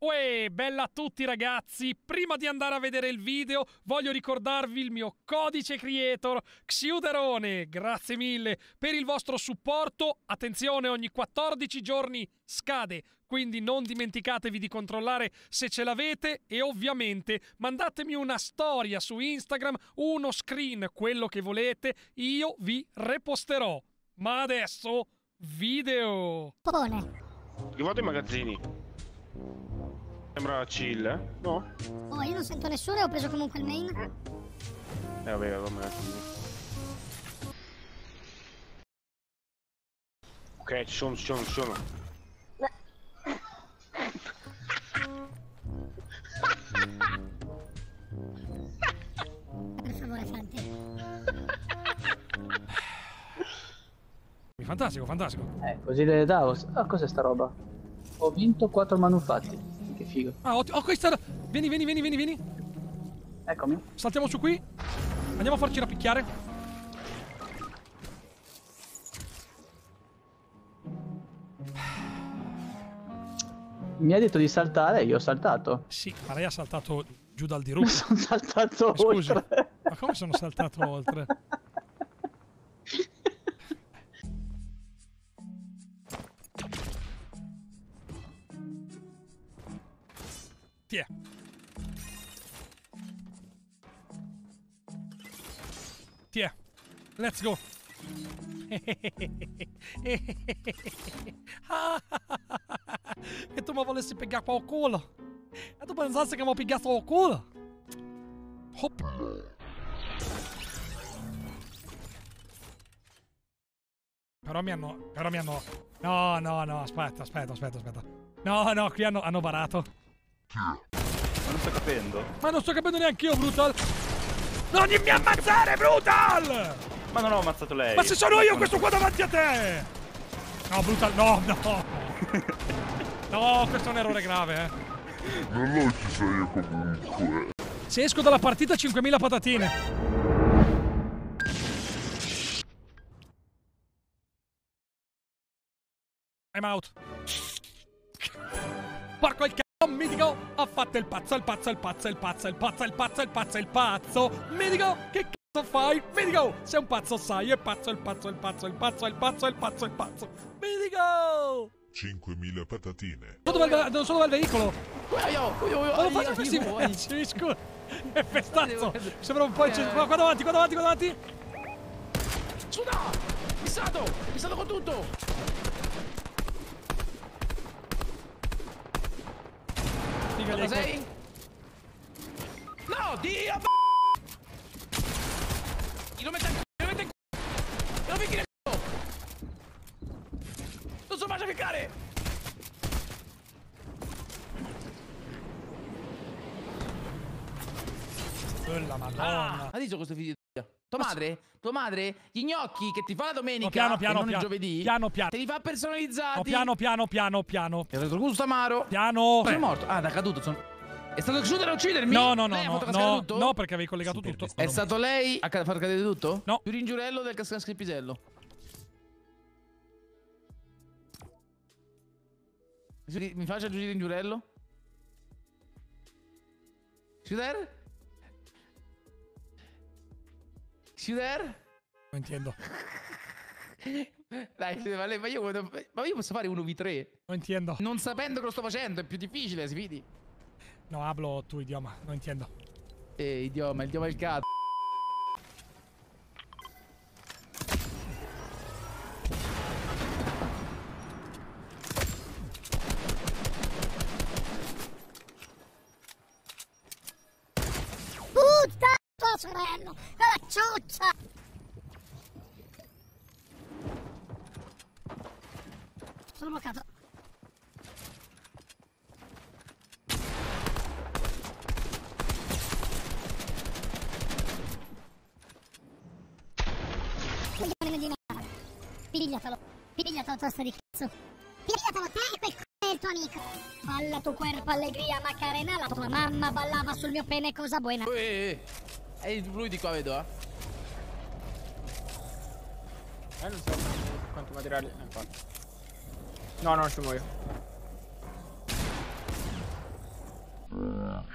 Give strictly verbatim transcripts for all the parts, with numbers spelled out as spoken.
Uè, bella a tutti ragazzi, prima di andare a vedere il video voglio ricordarvi il mio codice creator Xiuderone, grazie mille per il vostro supporto, attenzione ogni quattordici giorni scade, quindi non dimenticatevi di controllare se ce l'avete e ovviamente mandatemi una storia su Instagram, uno screen, quello che volete, io vi reposterò. Ma adesso, video! Pone. Io vado ai magazzini. Sembra chill, eh? No? Oh, io non sento nessuno e ho preso comunque il main. Eh vabbè, vado ai magazzini. Ok, ci sono, ci sono, ci sono. Per favore, Fanti. Fantastico, fantastico. Eh, così le Davos. Ah, cos'è sta roba? Ho vinto quattro manufatti. Che figo. Ah, ottimo. Oh, questa... Vieni, vieni, vieni, vieni, vieni. Eccomi. Saltiamo su qui. Andiamo a farci rapicchiare. Mi ha detto di saltare e io ho saltato. Sì, ma lei ha saltato giù dal dirupo. Sono saltato Scusi, oltre. ma come sono saltato oltre? Tiè. Tiè. Let's go. E tu mi volessi pigliare qua il culo. E tu pensassi che mi ho pigliato il culo. Hop. Però mi hanno... Però mi hanno... No, no, no, aspetta, aspetta, aspetta, aspetta. No, no, qui hanno, hanno barato. Ma non sto capendo. Ma non sto capendo neanche io, Brutal. Non mi ammazzare, Brutal! Ma non ho ammazzato lei. Ma se sono io questo qua davanti a te! No, Brutal, no, no. No, questo è un errore grave, eh. Non lo ci sei io comunque. Se esco dalla partita cinquemila patatine. I'm out. Porco il c***o, Mitico! Ha fatto il pazzo, il pazzo, il pazzo, il pazzo, il pazzo, il pazzo, il pazzo, il pazzo! Mitico, che c***o fai? Mitico! Sei un pazzo, sai, è pazzo, il pazzo, il pazzo, il pazzo, il pazzo, il pazzo, il pazzo! Mitico! cinquemila patatine. Non so dove è il, non so dove è il veicolo! Non lo faccio questi pezzi, scusa! È festazzo! Sembra un po' il centro. Qua davanti, qua davanti, qua davanti! Su no! Missato! Missato con tutto! Dove sei? No, Dio! Io lo metto in c***o! Lo metto in c***o! Lo picchi nel c***o! Non so mai ficcare! Quella madonna! Ha visto questo video? Tua madre? Tua madre? Gli gnocchi che ti fa la domenica No, piano, piano, e non piano, il giovedì? piano, piano. Te li fa personalizzati? No, piano, piano, piano, piano. È stato gusto amaro? Piano! Sono morto. Ah, da caduto. Sono... È stato cresciuto da uccidermi? No, no, no, lei ha no, fatto cascare no, tutto? no, perché avevi collegato tutto. È stato lei a ca far cadere tutto? No. Più ringiurello del cascare il pisello. Mi faccia aggiungere ringiurello? Shooter? Shooter? Non intendo. Dai, ma, lei, ma, io, ma io posso fare uno vu tre? Non intendo. Non sapendo che lo sto facendo, è più difficile, si fidi. No, hablo tu idioma, non intendo. Eh, idioma, idioma il cazzo. Puttana tua sorella! La ciuccia! Sono bloccato. Coglione di merda. Pigliatelo. Pigliatelo, testa di cazzo. Pigliatelo te e quel c***o è il tuo amico. Balla tu cuerpo allegria Macarena. La tua mamma ballava sul mio pene, cosa buona. Eh, eh, lui di qua vedo, eh. Eh, non so quanto materiale. Eh, infatti. No, no, ci muoio.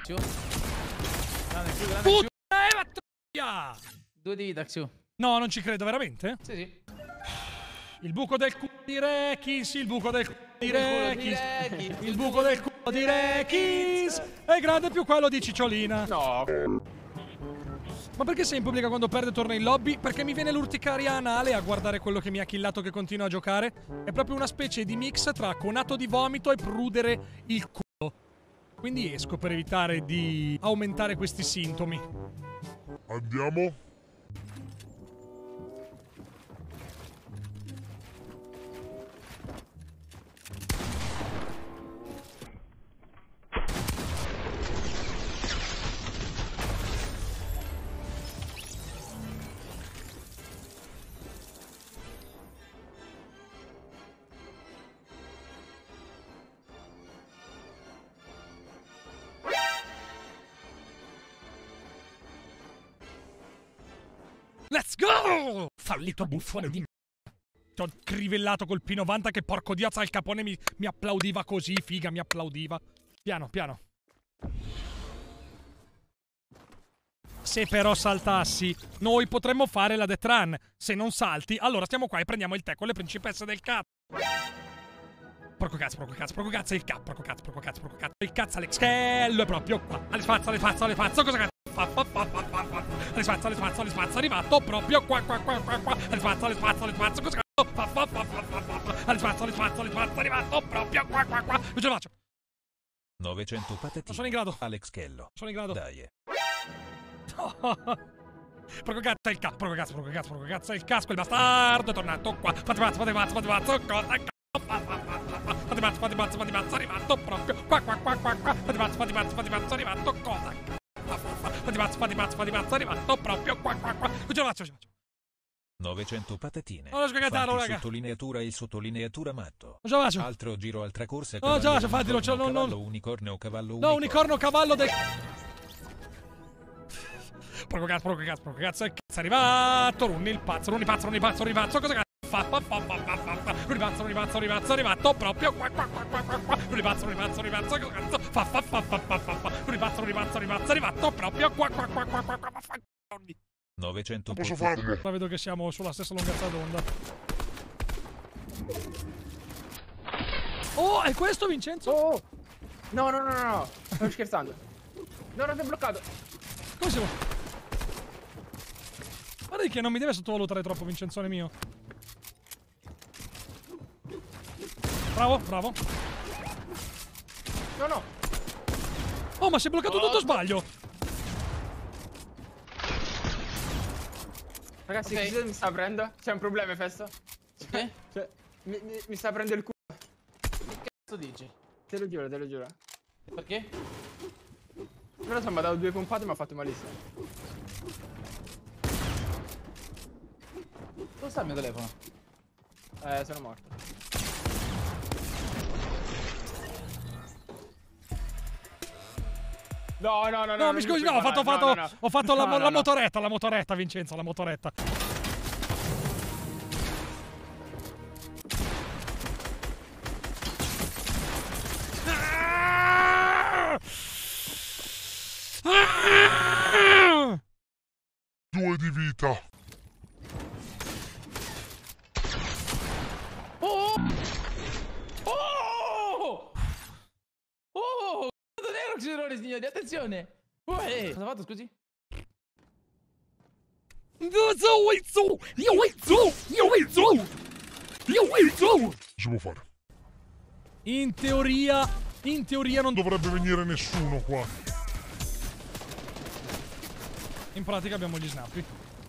Grande Xiu, grande Xiu. Puttana, eh, ma troia! Due di vita, Xiu. No, non ci credo, veramente? Sì, sì. Il buco del culo di Rekins, il buco del culo di Rekins, Rekins, il buco del culo di Rekins è grande più quello di Cicciolina. No. Ma perché sei in pubblica quando perde e torna in lobby? Perché mi viene l'urticaria anale a guardare quello che mi ha killato che continua a giocare. È proprio una specie di mix tra conato di vomito e prudere il culo. Quindi esco per evitare di aumentare questi sintomi. Andiamo? Let's go! Fallito buffone di m***a. Ti ho crivellato col P novanta che porco diazza il capone mi, mi applaudiva così, figa, mi applaudiva. Piano, piano. Se però saltassi, noi potremmo fare la death run. Se non salti, allora stiamo qua e prendiamo il tè con le principesse del cazzo. Porco cazzo, porco cazzo, porco cazzo, il cazzo, porco cazzo, porco cazzo, porco cazzo, il cazzo, Alex Kello è proprio qua. Alle spazza, alle spazza, alle spazza, cosa cazzo? Fa, fa, fa, fa, fa, fa. Alle spazza, alle spazza, alle spazza, arrivato proprio qua, qua, qua, qua, qua. Alle spazza, alle spazza, alle spazza, cosa cazzo? Fa, fa, fa, fa, fa, fa. Alle spazza, alle spazza, alle spazza, arrivato proprio qua, qua, qua. Non ce la faccio. novecento patatine. Non sono in grado. Alex Kello. Sono in grado. Dai. Porco cazzo è il cazzo, porco cazzo, porco cazzo, porco cazzo è il casco, il bastardo è tornato qua. Fate mazzo, fate mazzo, fate mazzo, cosa cazzo? Fate mazzo, fate mazzo, fate mazzo, arrivato proprio qua, qua, qua, qua, qua. Fate mazzo, fate mazzo, fate mazzo, arrivato cosa? Fate mazzo, fate mazzo, fate mazzo, arrivato proprio qua, qua, qua. Non ce la faccio, ce la faccio. novecento patatine. Non lo scagatano, Fanti raga. sottolineatura e sottolineatura matto. Non ce la faccio. Altro giro, altra corsa. Non ce la faccio, fatti, non ce la non, cavallo, non. unicorno, cavallo, No, unicorno. unicorno, cavallo del... Porco cazzo, porco cazzo, porco cazzo, è cazzo è arrivato, runni il pazzo, runni pazzo, runni pazzo, runni pazzo, cosa cazzo fa, fa, fa, fa, fa, fa, fa, runni pazzo, runni pazzo, runni pazzo, arrivato proprio qua, qua, qua, qua, qua, qua, runni pazzo, runni pazzo, runni pazzo, cosa cazzo fa, fa, fa, fa, fa, fa, fa, runni pazzo, runni pazzo, runni pazzo, arrivato proprio qua, qua, qua, qua, qua, qua, qua, fa, novecento Posso patatine. farlo? ma vedo che siamo sulla stessa lunghezza d'onda. Oh, è questo Vincenzo? Oh! No, no, no, no, no, sto scherzando. No, non ti ho bloccato. Come siamo? Guarda che non mi deve sottovalutare troppo Vincenzone mio. Bravo, bravo. No, no. Oh, ma si è bloccato tutto, sbaglio. Ragazzi, Ok. cosa mi sta aprendo? C'è un problema, Festo? Che? Cioè, mi, mi, mi sta aprendo il culo. Che cazzo dici? Te lo giuro, te lo giuro. Perché? Non lo so, mi ha dato due pompate e mi ha fatto malissimo. Dove sta il mio telefono? Eh, sono morto. No, no, no, no. No, mi scusi, no, ho fatto, ho fatto, ho fatto la, la motoretta, la motoretta, Vincenzo, la motoretta. Due di vita. Oh! Oh! Oh! Non ero Xerone, signori, attenzione! Uè! Cosa ha fatto, scusi? Cosa si può fare? In teoria, in teoria non... Non dovrebbe venire nessuno qua. In pratica abbiamo gli snappi.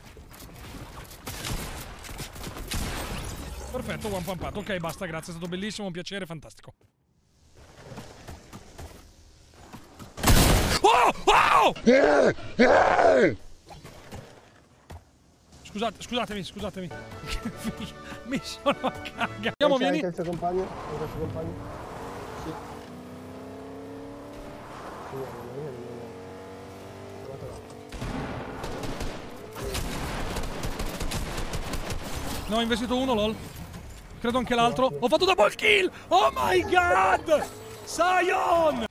Perfetto, one pumpato. Ok, basta, grazie, è stato bellissimo, un piacere, fantastico. Oh! Oh! Scusate, scusatemi, scusatemi. Mi sono cagato. Andiamo, vieni. Anche il suo compagno? Anche il suo compagno? Sì. Sì, vieni, vieni, vieni. Guardate là. No, ho investito uno, lol. Credo anche l'altro. Ho fatto double kill! Oh my god! Sion!